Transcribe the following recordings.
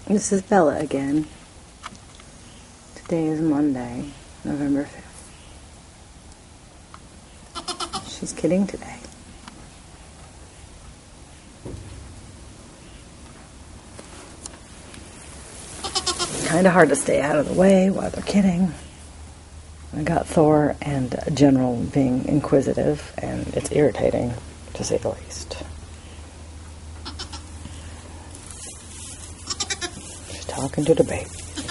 This is Bella again. Today is Monday, November 5th. She's kidding today. Kind of hard to stay out of the way while they're kidding. I got Thor and General being inquisitive, and it's irritating, to say the least. She's talking to the baby.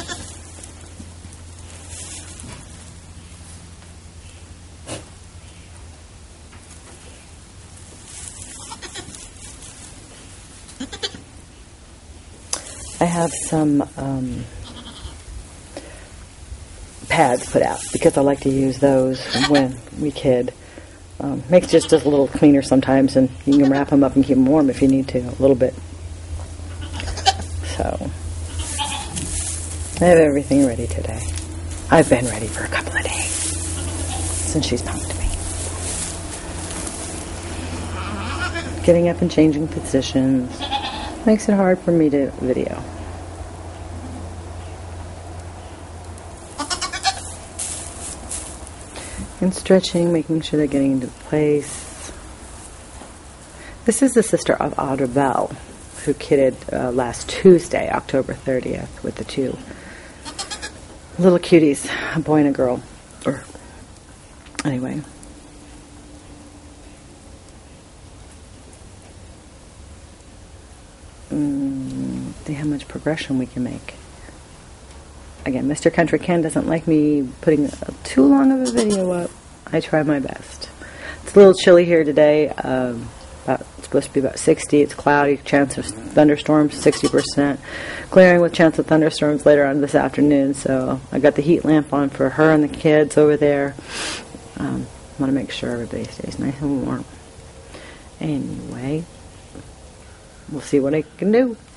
I have some pads put out because I like to use those when we kid. Makes just a little cleaner sometimes, and you can wrap them up and keep them warm if you need to, a little bit. So, I have everything ready today. I've been ready for a couple of days since she's punked me. Getting up and changing positions makes it hard for me to video. And stretching, making sure they're getting into place. This is the sister of Audra Bell, who kidded last Tuesday, October 30th, with the two little cuties, a boy and a girl. Or anyway. See how much progression we can make. Again, Mr. Country Ken doesn't like me putting too long of a video up. I try my best. It's a little chilly here today. It's supposed to be about 60. It's cloudy. Chance of thunderstorms, 60%. Clearing with chance of thunderstorms later on this afternoon. So I got the heat lamp on for her and the kids over there. Want to make sure everybody stays nice and warm. Anyway, we'll see what I can do.